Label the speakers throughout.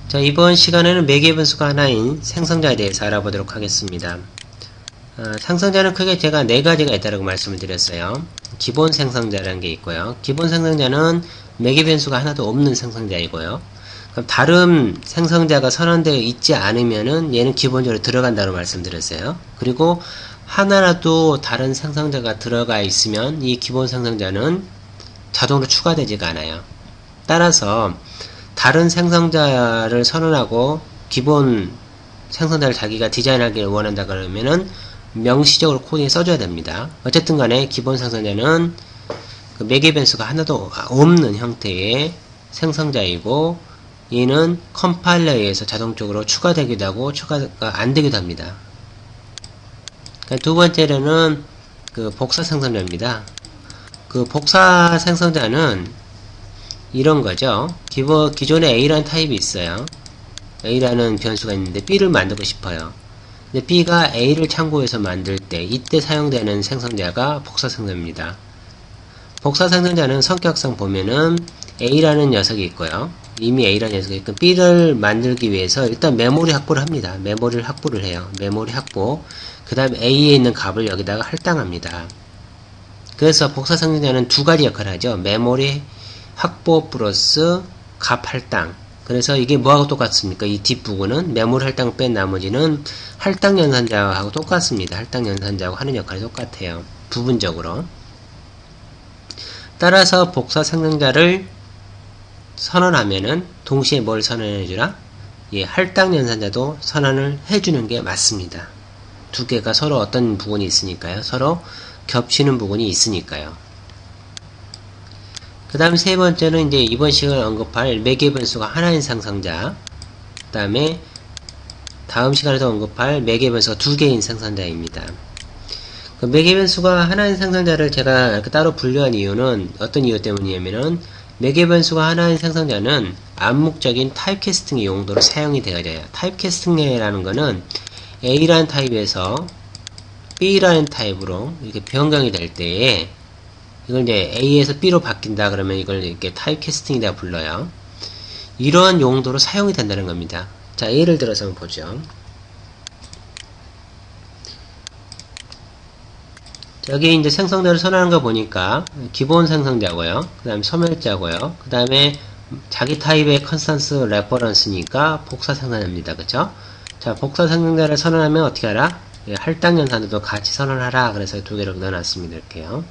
Speaker 1: 자, 이번 시간에는 매개 변수가 하나인 생성자에 대해서 알아보도록 하겠습니다. 생성자는 크게 제가 네 가지가 있다고 말씀을 드렸어요. 기본 생성자라는 게 있고요. 기본 생성자는 매개 변수가 하나도 없는 생성자이고요. 그럼 다른 생성자가 선언되어 있지 않으면은 얘는 기본적으로 들어간다고 말씀드렸어요. 그리고 하나라도 다른 생성자가 들어가 있으면 이 기본 생성자는 자동으로 추가되지가 않아요. 따라서 다른 생성자를 선언하고 기본 생성자를 자기가 디자인하기를 원한다 그러면은 명시적으로 코딩에 써줘야 됩니다. 어쨌든 간에 기본 생성자는 그 매개 변수가 하나도 없는 형태의 생성자이고 얘는 컴파일러에 의해서 자동적으로 추가되기도 하고 추가가 안 되기도 합니다. 두 번째로는 그 복사 생성자입니다. 그 복사 생성자는 이런 거죠. 기존에 A라는 타입이 있어요. A라는 변수가 있는데 B를 만들고 싶어요. 근데 B가 A를 참고해서 만들 때 이때 사용되는 생성자가 복사 생성자입니다. 복사 생성자는 성격상 보면은 A라는 녀석이 있고요. 이미 A라는 녀석이 있고 B를 만들기 위해서 일단 메모리 확보를 합니다. 메모리를 확보를 해요. 메모리 확보. 그 다음에 A에 있는 값을 여기다가 할당합니다. 그래서 복사 생성자는 두 가지 역할을 하죠. 메모리 확보 플러스 값 할당. 그래서 이게 뭐하고 똑같습니까? 이 뒷부분은 메모리 할당 뺀 나머지는 할당 연산자하고 똑같습니다. 할당 연산자하고 하는 역할이 똑같아요. 부분적으로. 따라서 복사 생성자를 선언하면은 동시에 뭘 선언해주라? 예, 할당 연산자도 선언을 해주는 게 맞습니다. 두 개가 서로 어떤 부분이 있으니까요. 서로 겹치는 부분이 있으니까요. 그 다음 세 번째는 이제 이번 시간에 언급할 매개 변수가 하나인 생성자. 그 다음에 다음 시간에도 언급할 매개 변수가 두 개인 생성자입니다. 그 매개 변수가 하나인 생성자를 제가 이렇게 따로 분류한 이유는 어떤 이유 때문이냐면은 매개 변수가 하나인 생성자는 암묵적인 타입캐스팅의 용도로 사용이 되어져요. 타입캐스팅이라는 거는 A라는 타입에서 B라는 타입으로 이렇게 변경이 될 때에 이걸 이제 A에서 B로 바뀐다 그러면 이걸 이렇게 타입캐스팅이라 불러요. 이러한 용도로 사용이 된다는 겁니다. 자, 예를 들어서 한번 보죠. 여기 이제 생성자를 선언하는 거 보니까 기본 생성자고요. 그 다음에 소멸자고요. 그 다음에 자기 타입의 컨스턴스 레퍼런스니까 복사 생성자입니다. 그쵸? 자, 복사 생성자를 선언하면 어떻게 하라? 할당 연산도 같이 선언하라. 그래서 두 개를 넣어놨습니다. 이렇게요.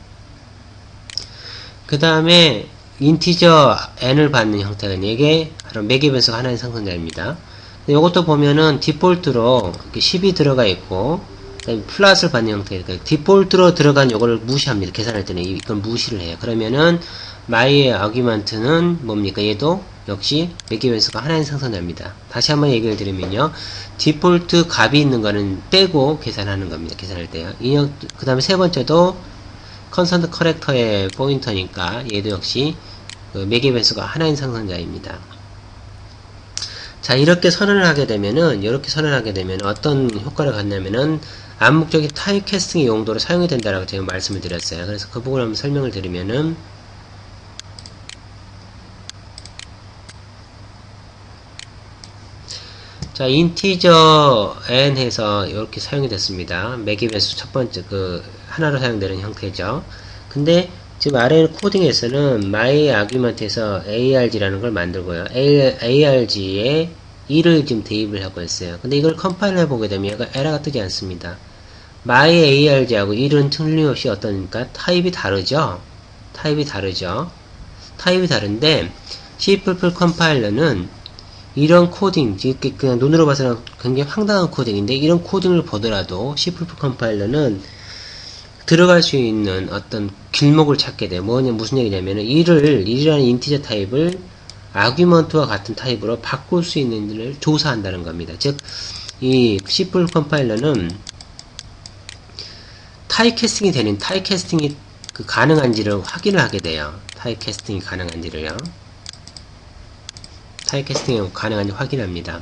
Speaker 1: 그 다음에 인티저 n을 받는 형태가 이게 매개 변수가 하나의 생성자입니다. 이것도 보면은 디폴트로 10이 들어가 있고 플러스를 받는 형태니까 디폴트로 들어간 요거를 무시합니다. 계산할 때는 이건 무시를 해요. 그러면은 my argument는 뭡니까? 얘도 역시 매개 변수가 하나의 생성자입니다. 다시 한번 얘기를 드리면요. 디폴트 값이 있는 거는 떼고 계산하는 겁니다. 계산할 때요. 그 다음에 세 번째도 컨스턴트 커렉터의 포인터니까 얘도 역시 그 매개 변수가 하나인 생성자입니다. 자, 이렇게 선언을 하게 되면은 어떤 효과를 갖냐면은 암묵적인 타입캐스팅의 용도로 사용이 된다라고 제가 말씀을 드렸어요. 그래서 그 부분을 한번 설명을 드리면은 자, 인티저 n 해서 이렇게 사용이 됐습니다. 매개 변수 첫 번째 하나로 사용되는 형태죠. 근데 지금 아래 코딩에서는 my argument에서 arg라는 걸 만들고요. arg에 1을 지금 대입을 하고 있어요. 근데 이걸 컴파일 해보게 되면 얘가 에러가 뜨지 않습니다. my arg하고 1은 틀림없이 어떠니까 타입이 다르죠. 타입이 다른데 C++ 컴파일러는 이런 코딩, 그냥 눈으로 봐서는 굉장히 황당한 코딩인데 이런 코딩을 보더라도 C++ 컴파일러는 들어갈 수 있는 어떤 길목을 찾게 돼요. 무슨 얘기냐면은 1이라는 인티저 타입을 아규먼트와 같은 타입으로 바꿀 수 있는지를 조사한다는 겁니다. 즉, 이 C++ 컴파일러는 타입캐스팅이 가능한지를 확인을 하게 돼요. 타입캐스팅이 가능한지를요. 타입캐스팅이 가능한지 확인합니다.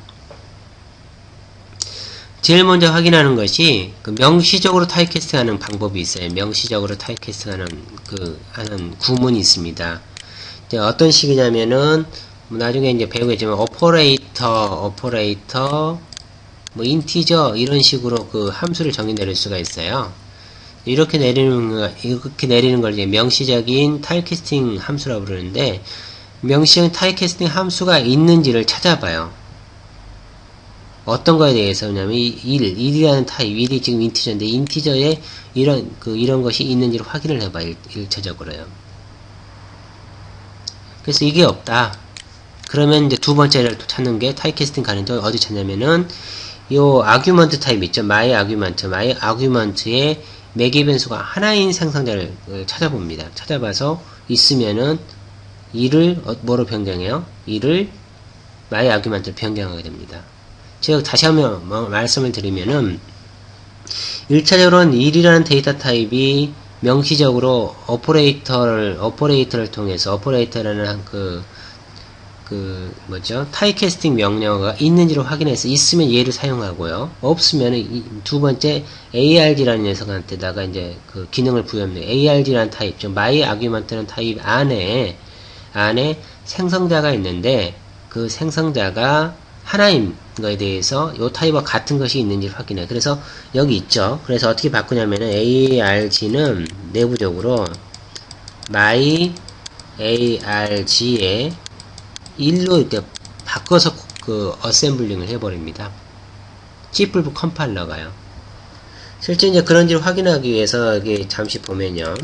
Speaker 1: 제일 먼저 확인하는 것이 명시적으로 타입캐스팅하는 방법이 있어요. 명시적으로 타입캐스팅하는 하는 구문이 있습니다. 어떤 식이냐면은 뭐 나중에 이제 배우겠지만 오퍼레이터, 뭐 인티저 이런 식으로 그 함수를 정의 내릴 수가 있어요. 이렇게 내리는 걸 이제 명시적인 타입캐스팅 함수라고 부르는데, 명시적인 타입캐스팅 함수가 있는지를 찾아봐요. 어떤 거에 대해서냐면 1이라는 타입, 1이 지금 인티저인데 인티저에 이런 것이 있는지를 확인을 해봐요. 1차적으로요. 그래서 이게 없다. 그러면 이제 두 번째를 또 찾는 게 타입캐스팅 가능성 어디 찾냐면은 요 아규먼트 타입 있죠. 마이 아규먼트에 매개 변수가 하나인 생성자를 찾아봅니다. 찾아봐서 있으면은 이를 뭐로 변경해요? 이를 마이 아규먼트로 변경하게 됩니다. 제가 다시 한번 말씀을 드리면은 1차적으로는 1이라는 데이터 타입이 명시적으로 오퍼레이터를 통해서 오퍼레이터라는 타입캐스팅 명령어가 있는지를 확인해서 있으면 얘를 사용하고요. 없으면 두 번째 ARG라는 녀석한테다가 이제 그 기능을 부여합니다. ARG라는 타입, 즉 마이 아규먼트라는 타입 안에 생성자가 있는데 그 생성자가 하나인 거에 대해서 이 타입과 같은 것이 있는지를 확인해요. 그래서 여기 있죠. 그래서 어떻게 바꾸냐면은 ARG는 내부적으로 my ARG에 1로 이렇게 바꿔서 그 어셈블링을 해버립니다. C++ 컴파일러가요. 실제 이제 그런지를 확인하기 위해서 여기 잠시 보면요.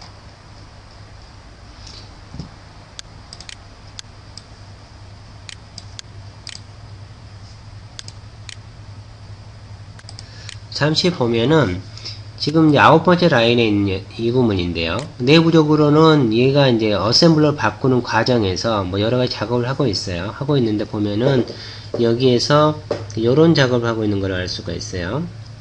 Speaker 1: 잠시 보면은 지금 이제 9번째 라인에 있는 이 부분인데요. 내부적으로는 얘가 이제 어셈블러를 바꾸는 과정에서 뭐 여러 가지 작업을 하고 있어요. 하고 있는데 보면은 여기에서 이런 작업을 하고 있는 걸 알 수가 있어요.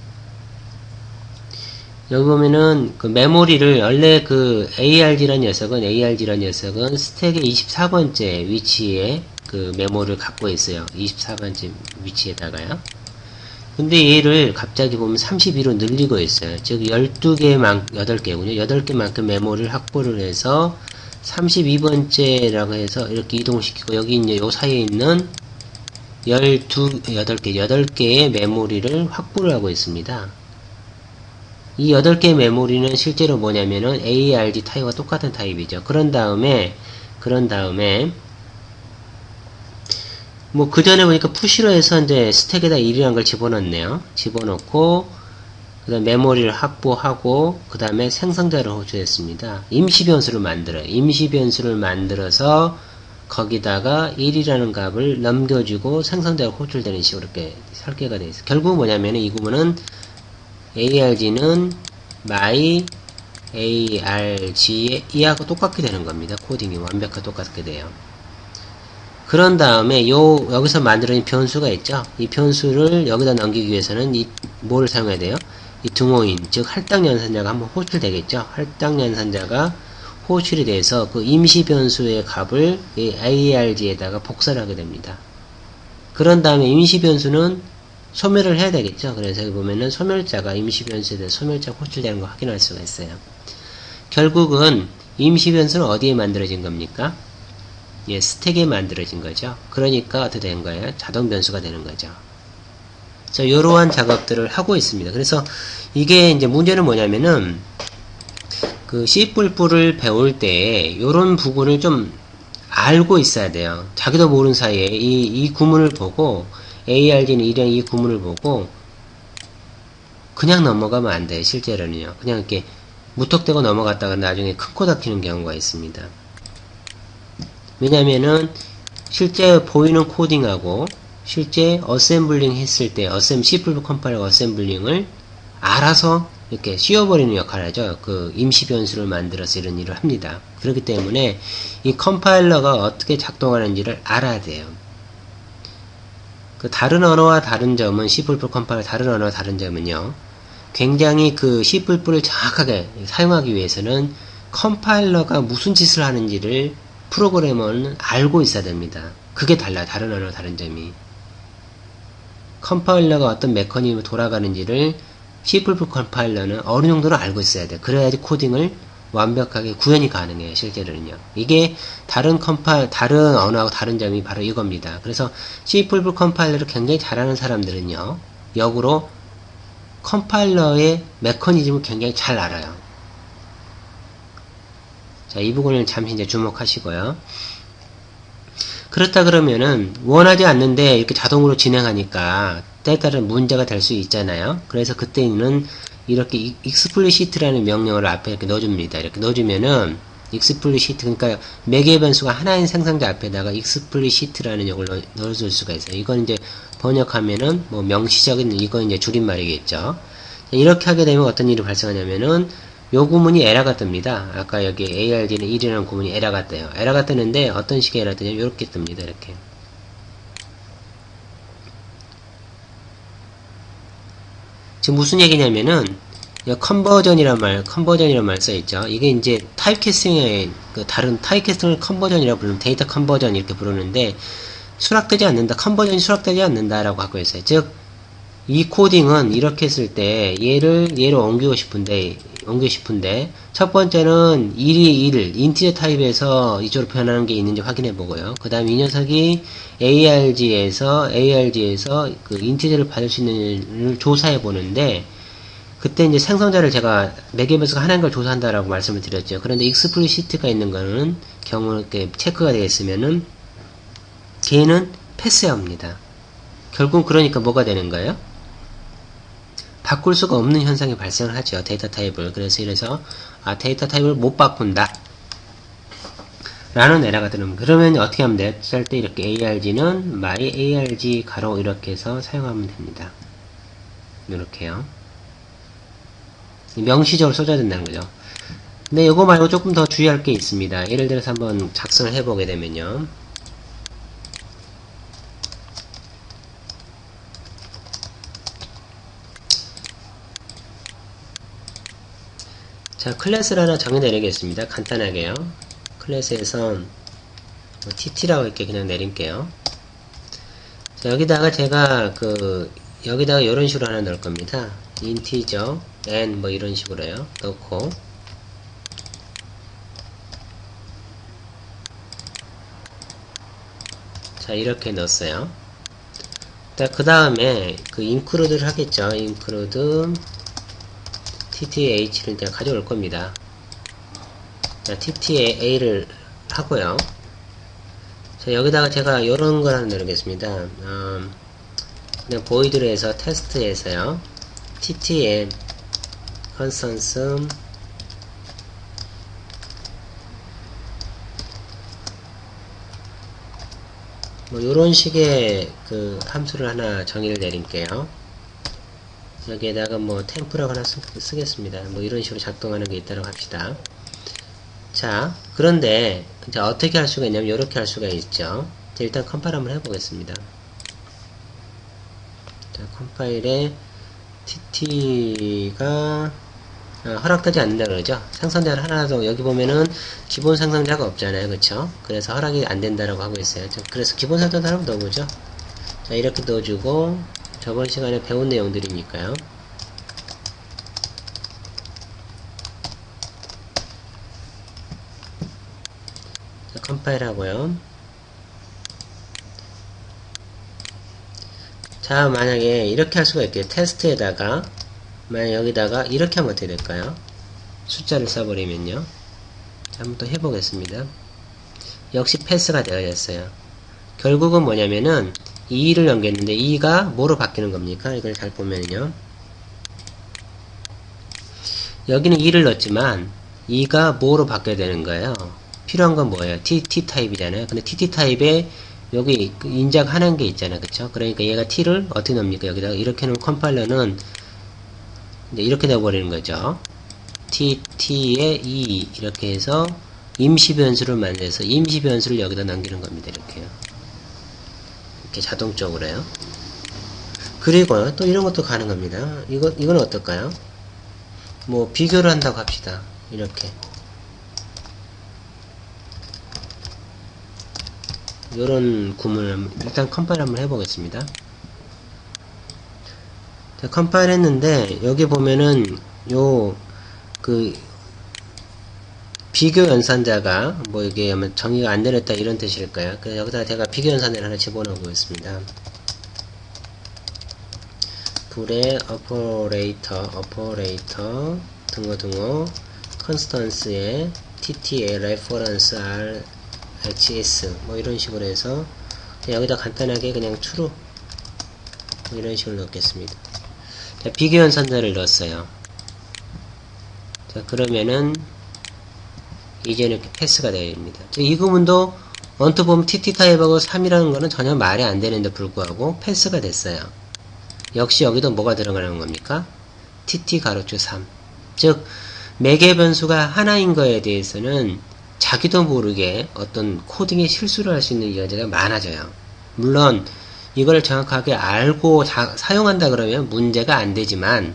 Speaker 1: 여기 보면은 그 메모리를 원래 그 ARG라는 녀석은 스택의 24번째 위치에 그 메모리를 갖고 있어요. 24번째 위치에다가요. 근데 얘를 갑자기 보면 32로 늘리고 있어요. 즉 8개군요. 8개만큼 메모리를 확보를 해서 32번째라고 해서 이렇게 이동시키고 여기 이제 요 사이에 있는 8개의 메모리를 확보를 하고 있습니다. 이 8개의 메모리는 실제로 뭐냐면은 ARG 타입과 똑같은 타입이죠. 그런 다음에 뭐, 그 전에 보니까 푸시로 해서 이제 스택에다 1이라는 걸 집어넣네요. 집어넣고, 그 다음 메모리를 확보하고, 그 다음에 생성자를 호출했습니다. 임시 변수를 만들어요. 임시 변수를 만들어서, 거기다가 1이라는 값을 넘겨주고, 생성자가 호출되는 식으로 이렇게 설계가 되어 있어요. 결국 뭐냐면, 이 구문은, ARG는 my ARG의 이하고 똑같게 되는 겁니다. 코딩이 완벽하게 똑같게 돼요. 그런 다음에 여기서 만들어진 변수가 있죠. 이 변수를 여기다 넘기기 위해서는 뭐를 사용해야 돼요? 이 등호인, 즉 할당 연산자가 한번 호출되겠죠. 할당 연산자가 호출이 돼서 그 임시 변수의 값을 이 ARG에다가 복사를 하게 됩니다. 그런 다음에 임시 변수는 소멸을 해야 되겠죠. 그래서 여기 보면은 소멸자가 임시 변수에 대해서 소멸자가 호출되는 거 확인할 수가 있어요. 결국은 임시 변수는 어디에 만들어진 겁니까? 예, 스택에 만들어진 거죠. 그러니까 어떻게 된 거예요? 자동 변수가 되는 거죠. 자, 이러한 작업들을 하고 있습니다. 그래서 이게 이제 문제는 뭐냐면은 그 C++를 배울 때 이런 부분을 좀 알고 있어야 돼요. 자기도 모르는 사이에 이 구문을 보고 ARG는 이런 이 구문을 보고 그냥 넘어가면 안 돼요. 실제로는요. 그냥 이렇게 무턱대고 넘어갔다가 나중에 큰 코 다키는 경우가 있습니다. 왜냐면은 실제 보이는 코딩하고 실제 어셈블링 했을 때 C++ 컴파일러 어셈블링을 알아서 이렇게 씌워버리는 역할을 하죠. 그 임시 변수를 만들어서 이런 일을 합니다. 그렇기 때문에 이 컴파일러가 어떻게 작동하는지를 알아야 돼요. 그 다른 언어와 다른 점은 C++ 컴파일러 다른 언어와 다른 점은요. 굉장히 그 C++를 정확하게 사용하기 위해서는 컴파일러가 무슨 짓을 하는지를 프로그래머는 알고 있어야 됩니다. 그게 달라요. 다른 언어와 다른 점이. 컴파일러가 어떤 메커니즘으로 돌아가는지를 C++ 컴파일러는 어느 정도는 알고 있어야 돼요. 그래야지 코딩을 완벽하게 구현이 가능해요. 실제로는요. 이게 다른 언어하고 다른 점이 바로 이겁니다. 그래서 C++ 컴파일러를 굉장히 잘하는 사람들은요. 역으로 컴파일러의 메커니즘을 굉장히 잘 알아요. 자, 이 부분을 잠시 이제 주목하시고요. 그렇다 그러면은 원하지 않는데 이렇게 자동으로 진행하니까 때에 따른 문제가 될 수 있잖아요. 그래서 그때는 이렇게 explicit라는 명령어를 앞에 이렇게 넣어줍니다. 이렇게 넣어주면은 explicit, 그러니까 매개 변수가 하나인 생성자 앞에다가 explicit라는 역을 넣어줄 수가 있어요. 이건 이제 번역하면은 뭐 명시적인, 이건 이제 줄임말이겠죠. 이렇게 하게 되면 어떤 일이 발생하냐면은 요 구문이 에러가 뜹니다. 아까 여기 ARG는 1이라는 구문이 에러가 떠요. 에러가 뜨는데 어떤 식의 에러가 뜨냐면 이렇게 뜹니다. 이렇게. 지금 무슨 얘기냐면은 컨버전이란 말 써있죠. 이게 이제 타입캐스팅의 다른 타입캐스팅을 컨버전이라고 부르는 데이터 컨버전 이렇게 부르는데 수락되지 않는다. 컨버전이 수락되지 않는다라고 하고 있어요. 즉, 이 코딩은 이렇게 했을 때 얘를 옮기고 싶은데 첫 번째는 1이 1, 인티저 타입에서 이쪽으로 변하는 게 있는지 확인해 보고요. 그 다음 이 녀석이 ARG에서 그 인티저를 받을 수 있는지를 조사해 보는데 그때 이제 생성자를 제가 매개변수가 하나인 걸 조사한다라고 말씀을 드렸죠. 그런데 explicit가 있는 거는 경우 이렇게 체크가 되어 있으면은 걔는 패스해야 합니다. 결국 그러니까 뭐가 되는 거예요? 바꿀 수가 없는 현상이 발생을 하죠. 데이터 타입을. 그래서 데이터 타입을 못 바꾼다 라는 에러가 뜨는. 그러면 어떻게 하면 돼요? 짤 때 이렇게 ARG는 my ARG 가로 이렇게 해서 사용하면 됩니다. 이렇게요. 명시적으로 써줘야 된다는 거죠. 근데 이거 말고 조금 더 주의할 게 있습니다. 예를 들어서 한번 작성을 해보게 되면요. 자, 클래스를 하나 정해내리겠습니다. 간단하게요. 클래스에서 tt라고 이렇게 그냥 내릴게요. 자, 여기다가 제가 여기다가 이런 식으로 하나 넣을 겁니다. 인티저 n 뭐 이런 식으로요. 넣고 자, 이렇게 넣었어요. 자, 그 다음에 include를 하겠죠. include tth를 제가 가져올 겁니다. 자, tta를 하고요. 자, 여기다가 제가 이런 걸 하나 넣겠습니다. 그냥 void로 해서 테스트에서요. ttn constants 뭐 요런 식의 함수를 하나 정의를 내릴게요. 여기에다가 뭐 템프라고 하나 쓰겠습니다. 뭐 이런 식으로 작동하는 게 있다고 합시다. 자, 그런데 이제 어떻게 할 수가 있냐면 이렇게 할 수가 있죠. 자, 일단 컴파일 한번 해보겠습니다. 자, 컴파일에 tt가 허락되지 않는다 그러죠. 생성자를 하나도 여기 보면은 기본 생성자가 없잖아요. 그쵸? 그래서 허락이 안 된다라고 하고 있어요. 그래서 기본 생성자 한번 넣어보죠. 자, 이렇게 넣어주고 저번 시간에 배운 내용들이니까요. 자, 컴파일 하고요. 자, 만약에 이렇게 할 수가 있겠죠. 테스트에다가 만약 여기다가 이렇게 하면 어떻게 될까요? 숫자를 써버리면요. 자, 한번 또 해보겠습니다. 역시 패스가 되어졌어요. 결국은 뭐냐면은 2를 넘겼는데 2가 뭐로 바뀌는 겁니까? 이걸 잘 보면요. 여기는 2를 넣었지만 2가 뭐로 바뀌어야 되는 거예요? 필요한 건 뭐예요? t타입이잖아요. 근데 tt타입에 여기 인작하는 게 있잖아요. 그쵸? 그러니까 얘가 t를 어떻게 넣습니까? 여기다가 이렇게 놓은 컴파일러는 이제 이렇게 넣어버리는 거죠. t에 2 이렇게 해서 임시 변수를 만들어서 임시 변수를 여기다 남기는 겁니다. 이렇게요. 이렇게 자동적으로요. 그리고 또 이런 것도 가능합니다. 이건 어떨까요? 뭐 비교를 한다고 합시다. 이렇게 요런 구문을 일단 컴파일 한번 해보겠습니다. 자, 컴파일 했는데 여기 보면은 비교 연산자가 뭐 이게 정의가 안 내렸다 이런 뜻일 거예요. 그래서 여기다가 제가 비교 연산자를 하나 집어넣고 있습니다. 불의 오퍼레이터 등호 컨스턴스의 TT의 레퍼런스 R HS 뭐 이런 식으로 해서 여기다 간단하게 그냥 true 뭐 이런 식으로 넣겠습니다. 자, 비교 연산자를 넣었어요. 자, 그러면은 이제 이렇게 패스가 됩니다. 이 구문도 언뜻 보면 TT 타입하고 3이라는 거는 전혀 말이 안 되는데 불구하고 패스가 됐어요. 역시 여기도 뭐가 들어가는 겁니까? TT 가로축 3. 즉, 매개 변수가 하나인 거에 대해서는 자기도 모르게 어떤 코딩에 실수를 할 수 있는 여지가 많아져요. 물론, 이걸 정확하게 알고 사용한다 그러면 문제가 안 되지만,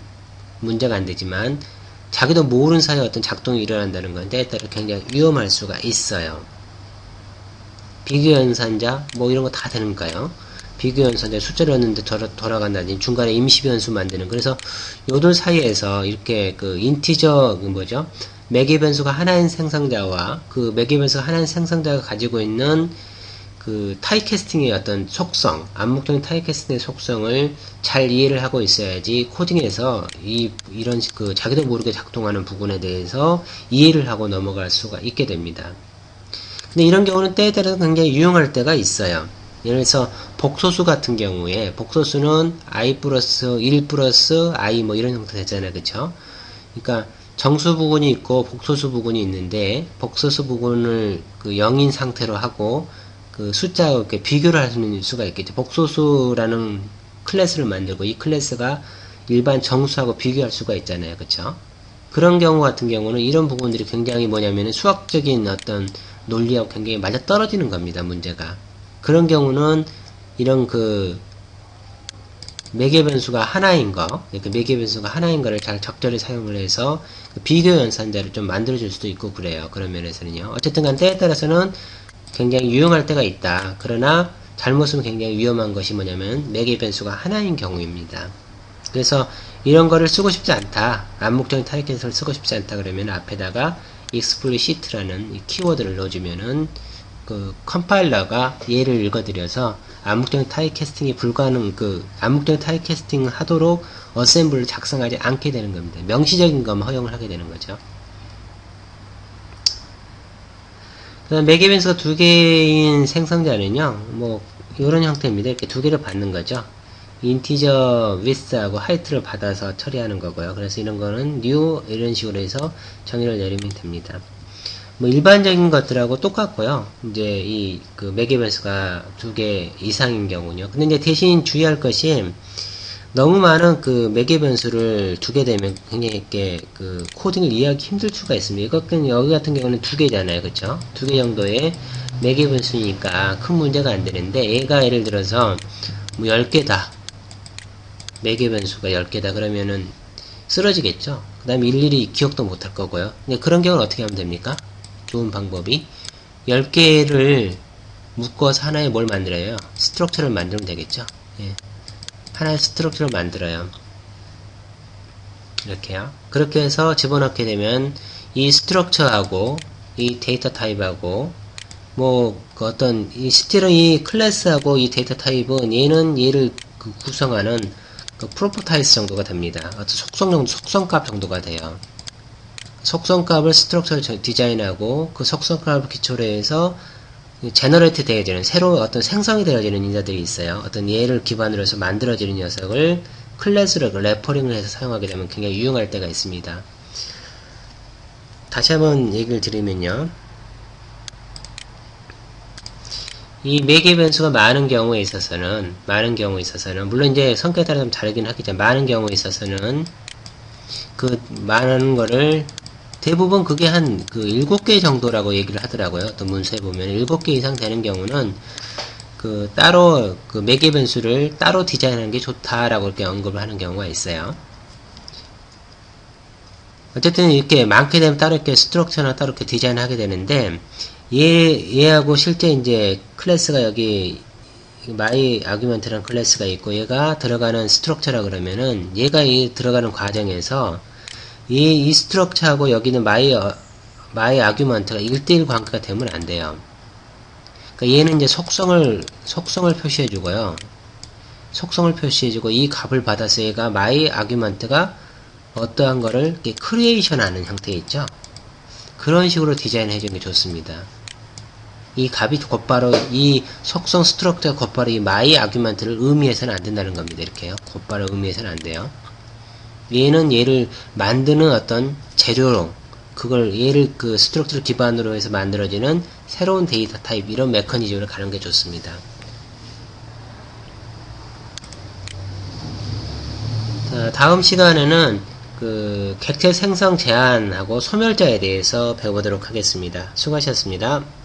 Speaker 1: 자기도 모르는 사이에 어떤 작동이 일어난다는 건데, 따라 굉장히 위험할 수가 있어요. 비교 연산자, 뭐 이런 거 다 되는가요? 비교 연산자 숫자를 넣는데 돌아간다든지 중간에 임시 변수 만드는. 그래서 요들 사이에서 이렇게 그 인티저, 매개 변수가 하나인 생성자와 그 매개 변수가 하나인 생성자가 가지고 있는 그 타입캐스팅의 어떤 속성, 암묵적인 타입캐스팅의 속성을 잘 이해를 하고 있어야지 코딩에서 이런 그 자기도 모르게 작동하는 부분에 대해서 이해를 하고 넘어갈 수가 있게 됩니다. 근데 이런 경우는 때에 따라서 굉장히 유용할 때가 있어요. 예를 들어서 복소수 같은 경우에 복소수는 i 플러스 1 플러스 i 뭐 이런 형태 되잖아요. 그쵸? 그러니까 정수 부분이 있고 복소수 부분이 있는데 복소수 부분을 그 0인 상태로 하고 그 숫자와 이렇게 비교를 할 수가 있겠죠. 복소수라는 클래스를 만들고 이 클래스가 일반 정수하고 비교할 수가 있잖아요. 그쵸? 그런 경우 같은 경우는 이런 부분들이 굉장히 뭐냐면 수학적인 어떤 논리하고 굉장히 맞아 떨어지는 겁니다. 문제가. 그런 경우는 이런 그 매개 변수가 하나인 거, 그러니까 매개 변수가 하나인 거를 잘 적절히 사용을 해서 그 비교 연산자를 좀 만들어 줄 수도 있고 그래요. 그런 면에서는요. 어쨌든 간 때에 따라서는 굉장히 유용할 때가 있다. 그러나 잘못은 굉장히 위험한 것이 뭐냐면 매개 변수가 하나인 경우입니다. 그래서 이런 거를 쓰고 싶지 않다. 암묵적인 타입캐스팅을 쓰고 싶지 않다. 그러면 앞에다가 explicit라는 이 키워드를 넣어주면은 그 컴파일러가 얘를 읽어드려서 암묵적인 타입캐스팅이 불가능, 암묵적인 타입캐스팅 하도록 어셈블을 작성하지 않게 되는 겁니다. 명시적인 것만 허용을 하게 되는 거죠. 그다음 매개 변수가 두 개인 생성자는요, 뭐 이런 형태입니다. 이렇게 두 개를 받는 거죠. 인티저 width하고 height를 받아서 처리하는 거고요. 그래서 이런 거는 new 이런 식으로 해서 정의를 내리면 됩니다. 뭐 일반적인 것들하고 똑같고요. 이제 이 그 매개 변수가 두 개 이상인 경우는요. 근데 이제 대신 주의할 것이 너무 많은 그 매개 변수를 두게 되면 굉장히 이렇게 그 코딩을 이해하기 힘들 수가 있습니다. 이것은 여기 같은 경우는 두 개잖아요. 그쵸? 두 개 정도의 매개 변수니까 큰 문제가 안 되는데 얘가 예를 들어서 뭐 10개다. 매개 변수가 10개다. 그러면은 쓰러지겠죠? 그 다음에 일일이 기억도 못할 거고요. 근데 그런 경우는 어떻게 하면 됩니까? 좋은 방법이 10개를 묶어서 하나의 뭘 만들어요? 스트럭처를 만들면 되겠죠? 예. 하나의 스트럭처를 만들어요. 이렇게요. 그렇게 해서 집어넣게 되면 이 스트럭처하고 이 데이터 타입하고 뭐 그 어떤 이 클래스하고 이 데이터 타입은 얘는 얘를 그 구성하는 그 프로퍼타이스 정도가 됩니다. 어떤 속성값 정도가 돼요. 속성값을 스트럭처를 디자인하고 그 속성값을 기초로 해서 제너레이트 되어지는 새로 어떤 생성이 되어지는 인자들이 있어요. 어떤 얘를 기반으로 해서 만들어지는 녀석을 클래스로 레퍼링을 해서 사용하게 되면 굉장히 유용할 때가 있습니다. 다시 한번 얘기를 드리면요. 이 매개 변수가 많은 경우에 있어서는 물론 이제 성격에 따라 좀 다르긴 하겠지만 많은 경우에 있어서는 그 많은 거를 대부분 그게 한 그 7개 정도라고 얘기를 하더라고요. 또 문서에 보면 7개 이상 되는 경우는 그 따로 그 매개 변수를 따로 디자인하는 게 좋다라고 이렇게 언급을 하는 경우가 있어요. 어쨌든 이렇게 많게 되면 따로 이렇게 스트럭처나 따로 이렇게 디자인하게 되는데 얘하고 실제 이제 클래스가 여기 my argument라는 클래스가 있고 얘가 들어가는 스트럭처라 그러면은 얘가 이 들어가는 과정에서 이 스트럭처하고 여기는 my my argument가 1대1 관계가 되면 안 돼요. 그러니까 얘는 이제 속성을 표시해주고요. 속성을 표시해주고 이 값을 받아서 얘가 my argument가 어떠한 거를 크리에이션 하는 형태 있죠. 그런 식으로 디자인 해주는 게 좋습니다. 이 값이 곧바로 이 속성 스트럭처가 곧바로 이 my argument를 의미해서는 안 된다는 겁니다. 이렇게요. 곧바로 의미해서는 안 돼요. 얘는 얘를 만드는 어떤 재료로 그걸 얘를 그 스트럭처를 기반으로 해서 만들어지는 새로운 데이터 타입 이런 메커니즘으로 가는 게 좋습니다. 자, 다음 시간에는 그 객체 생성 제한하고 소멸자에 대해서 배워보도록 하겠습니다. 수고하셨습니다.